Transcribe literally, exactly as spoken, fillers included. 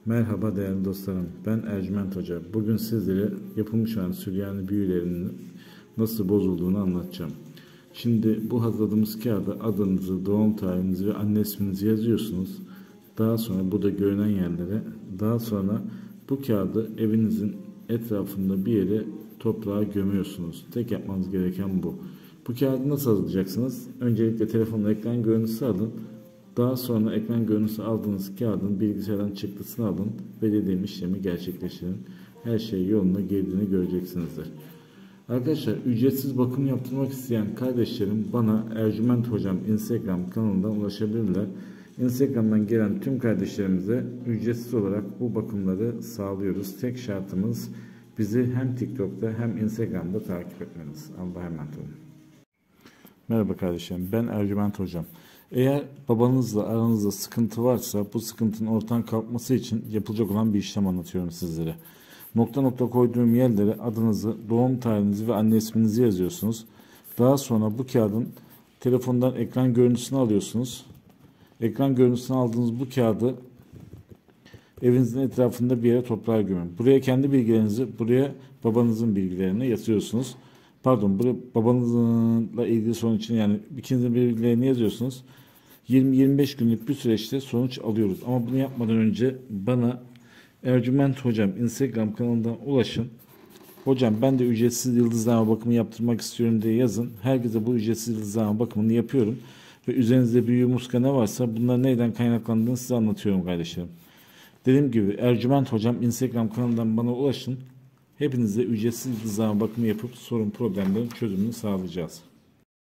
Merhaba değerli dostlarım, ben Ercüment Hoca. Bugün sizlere yapılmış olan Süryani büyülerinin nasıl bozulduğunu anlatacağım. Şimdi bu hazırladığımız kağıda adınızı, doğum tarihinizi ve anne isminizi yazıyorsunuz. Daha sonra burada görünen yerlere, daha sonra bu kağıdı evinizin etrafında bir yere toprağa gömüyorsunuz. Tek yapmanız gereken bu. Bu kağıdı nasıl hazırlayacaksınız? Öncelikle telefonla ekran görüntüsü alın. Daha sonra ekran görüntüsü aldığınız kağıdın bilgisayardan çıktısını alın ve dediğim işlemi gerçekleştirin. Her şey yoluna girdiğini göreceksinizdir. Arkadaşlar, ücretsiz bakım yaptırmak isteyen kardeşlerim bana Ercüment Hocam Instagram kanalından ulaşabilirler. Instagram'dan gelen tüm kardeşlerimize ücretsiz olarak bu bakımları sağlıyoruz. Tek şartımız bizi hem TikTok'ta hem Instagram'da takip etmeniz. Allah'a emanet olun. Merhaba kardeşlerim, ben Ercüment Hocam. Eğer babanızla aranızda sıkıntı varsa bu sıkıntının ortadan kalkması için yapılacak olan bir işlem anlatıyorum sizlere. Nokta nokta koyduğum yerlere adınızı, doğum tarihinizi ve anne isminizi yazıyorsunuz. Daha sonra bu kağıdın telefondan ekran görüntüsünü alıyorsunuz. Ekran görüntüsünü aldığınız bu kağıdı evinizin etrafında bir yere toprağa gömün. Buraya kendi bilgilerinizi, buraya babanızın bilgilerini yazıyorsunuz. Pardon, buraya babanızla ilgili sorun için, yani ikinizin bilgilerini yazıyorsunuz. yirmi yirmi beş günlük bir süreçte sonuç alıyoruz. Ama bunu yapmadan önce bana Ercüment Hocam Instagram kanalından ulaşın. Hocam ben de ücretsiz yıldızlama bakımı yaptırmak istiyorum diye yazın. Herkese bu ücretsiz yıldızlama bakımını yapıyorum. Ve üzerinizde büyü, muska ne varsa bunlar neyden kaynaklandığını size anlatıyorum kardeşlerim. Dediğim gibi Ercüment Hocam Instagram kanalından bana ulaşın. Hepinize ücretsiz yıldızlama bakımı yapıp sorun problemlerin çözümünü sağlayacağız.